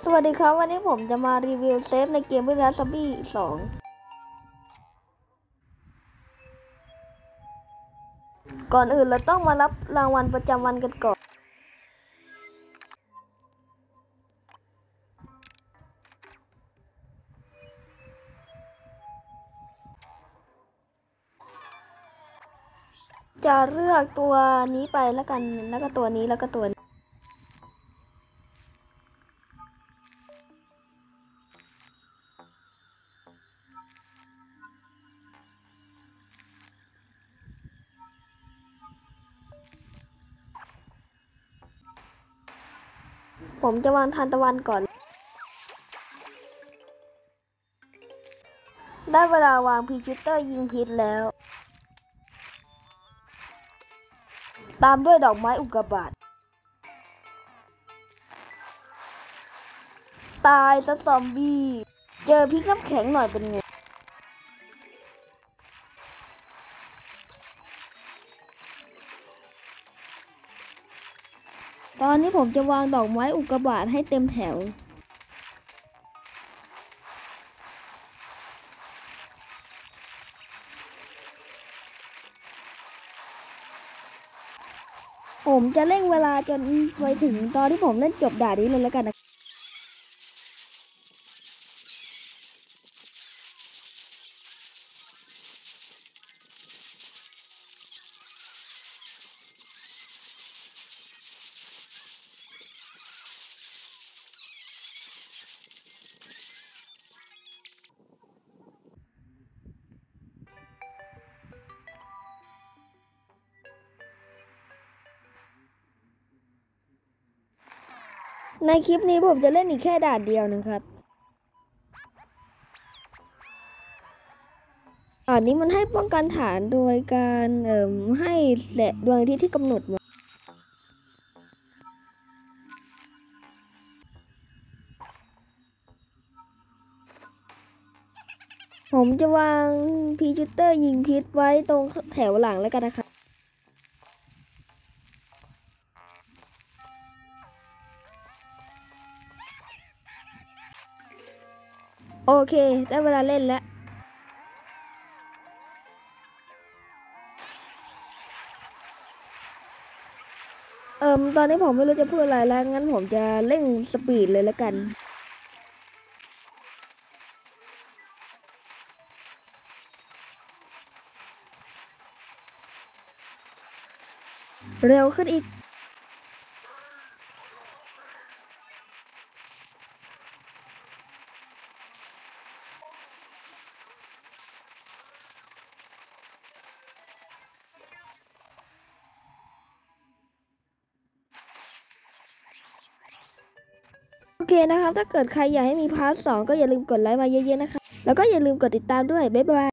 สวัสดีครับวันนี้ผมจะมารีวิวเซฟในเกม Village Zombie 2ก่อนอื่นเราต้องมารับรางวัลประจำวันกันก่อนจะเลือกตัวนี้ไปแล้วกันแล้วก็ตัวนี้แล้วก็ตัวนี้ผมจะวางทานตะวันก่อนได้เวลาวางพีชิตเตอร์ยิงพิษแล้วตามด้วยดอกไม้อุกกาบาตตายซะซอมบี้เจอพิษน้ำแข็งหน่อยเป็นไงตอนนี้ผมจะวางดอกไม้อุกกาบาตให้เต็มแถวผมจะเร่งเวลาจนไปถึงตอนที่ผมเล่นจบด่านนี้เลยแล้วกันนะในคลิปนี้ผมจะเล่นอีกแค่ด่านเดียวนะครับอันนี้มันให้ป้องกันฐานโดยการให้แสงดวงอาทิตย์ที่กำหนดมาผมจะวางพีชูเตอร์ยิงพิษไว้ตรงแถวหลังแล้วกันนะคะโอเคได้เวลาเล่นแล้วตอนนี้ผมไม่รู้จะพูดอะไรแล้วงั้นผมจะเร่งสปีดเลยแล้วกันเร็วขึ้นอีกโอเคนะครับถ้าเกิดใครอยากให้มีพาร์ท 2ก็อย่าลืมกดไลค์มาเยอะๆนะคะแล้วก็อย่าลืมกดติดตามด้วยบ๊ายบาย